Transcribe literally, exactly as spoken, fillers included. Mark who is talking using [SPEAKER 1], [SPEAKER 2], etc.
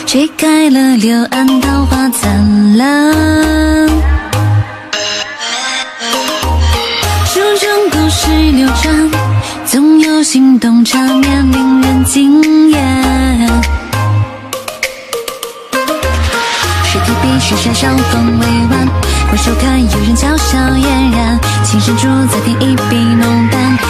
[SPEAKER 1] 吹开了柳暗桃花灿烂。书中故事流传，总有心动场面令人惊艳。水提笔雪山上风委婉，回首看有人娇笑嫣然，情深处再添一笔浓淡。